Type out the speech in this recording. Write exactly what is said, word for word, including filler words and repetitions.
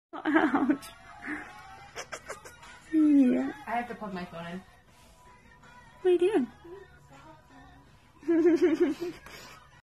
Ouch. Yeah. I have to plug my phone in. What are you doing?